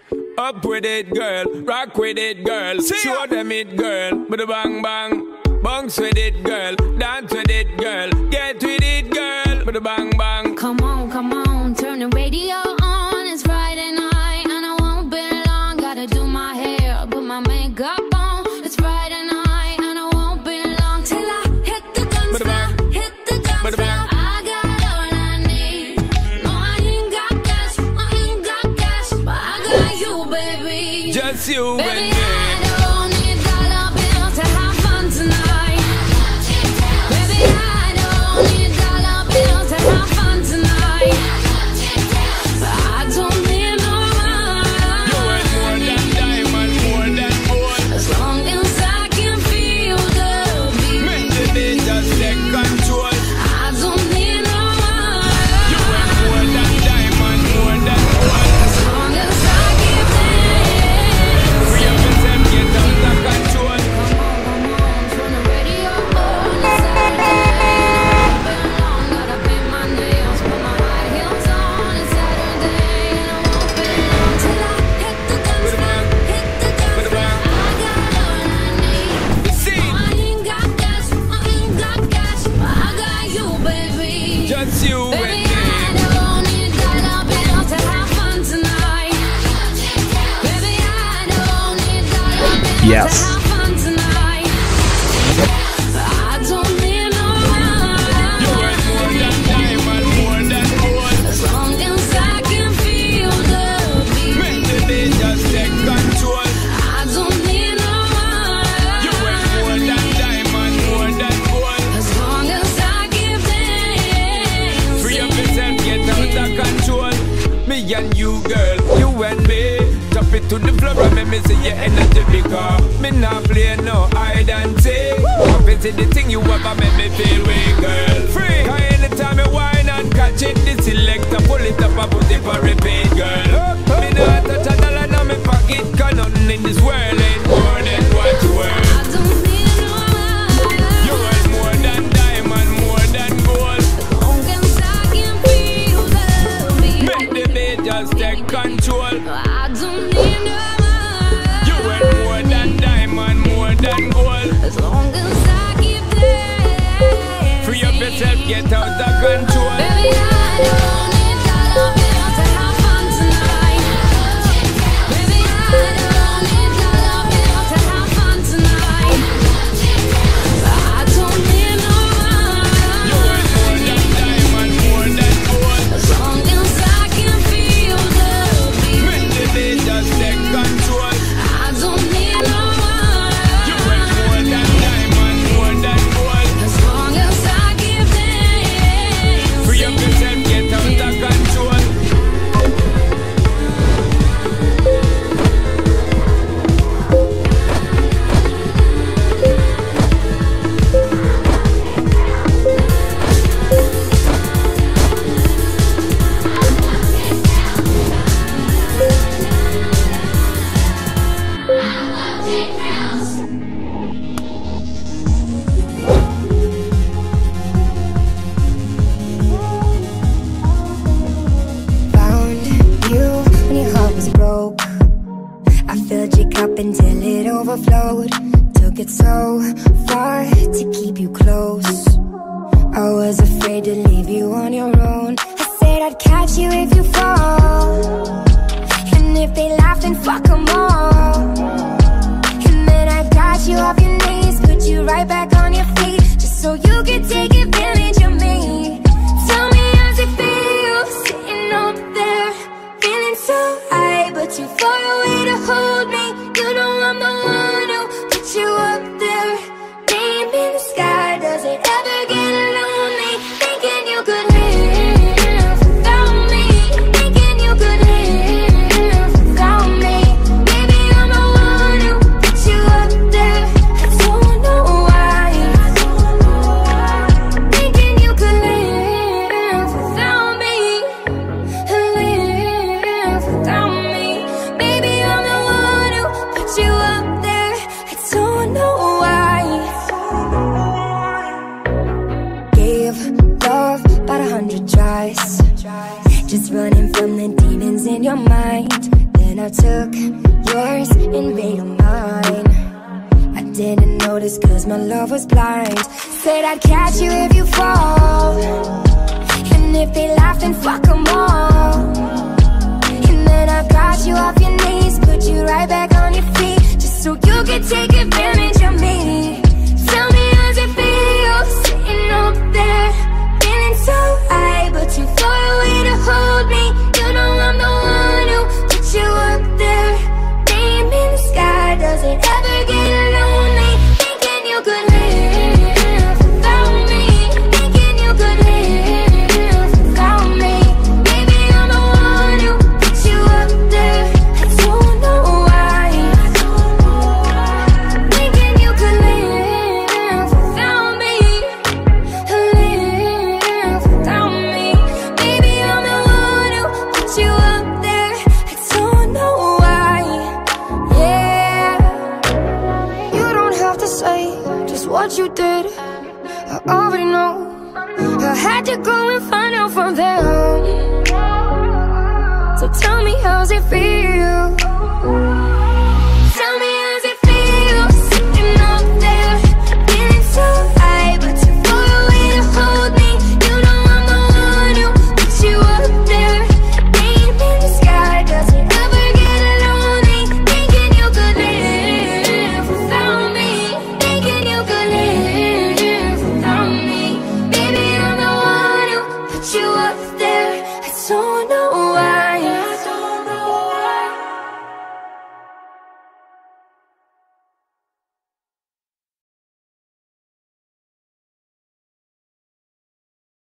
Up with it, girl. Rock with it, girl. Show them it, girl. With a bang bang. Bounce with it, girl. Dance with it, girl. Get with it, girl. With a bang bang. Come on, turn the radio on. It's Friday night and I won't be long. Gotta do my hair, put my makeup on. It's Friday night and I won't be long till I hit the dance floor, hit the dance floor. I got all I need. No, I ain't got cash, but I got you, baby. Just you, baby. Yes. To the floor and make me see your energy because me not play no hide and seek. If it's the thing you ever make me feel weak, girl. Free. Cause anytime you whine and catch it, the selector pull it up and put it for repeat, girl. Me not touch a dollar in my pocket, cause nothing in this world ain't more than what you worth. I don't need no one. You worth more than diamond, more than gold. Long as I can feel the beat. Make the beat just take control. I don't need no one. You worth more than diamond, more than gold. As long as I keep there. Free up yourself, get out of control. Baby, I don't need dollar bills to have fun tonight. Baby, I don't need dollar bills to have fun tonight. I don't need no one. You worth more than diamond, more than gold. As long as I can feel the beat. Make the beat just take control. I don't need no one. You worth more than diamond, more than gold. As long as I give them. Free up yourself, get out of control. Found you when your heart was broke. I filled your cup until it overflowed. Took it so far to keep you close. I was afraid to leave you on your own. I said I'd catch you if you fall, and if they laugh then fuck them all. And then I got you off your knees, put you right back on your feet, just so you could take advantage of me. Tell me how's it feel, sitting up there, feeling so high, but too far away to hold me. You know I'm the one who put you up there, name in the sky. Does it ever get lonely, thinking you could live without me, thinking you could live without me? Baby, I'm the one who put you up there. I don't know why, thinking you could live without me, live without me. Baby, I'm the one who put you up there. I don't know why. Gave love about 100 tries, just running from the demons in your mind. Then then I took yours and made them mine. I didn't notice cause my love was blind. Said I'd catch you if you fall, and if they laugh then fuck them all. And then I got you off your knees, put you right back on your feet, just so you could take advantage of me. Tell me how's it feel, sitting up there, feeling so high, but too far away to hold me. You know I'm the one who put you up there. Name in the sky, does it ever get lonely? Thinking you could live without me, thinking you could live without me. Baby, I'm the one who put you up there. I don't know why. Thinking you could live without me, live without me. Baby, I'm the one who put you up there. I don't know why. Yeah, you don't have to say just what you did, I already know. I had to go and find out from them. So tell me how's it feel,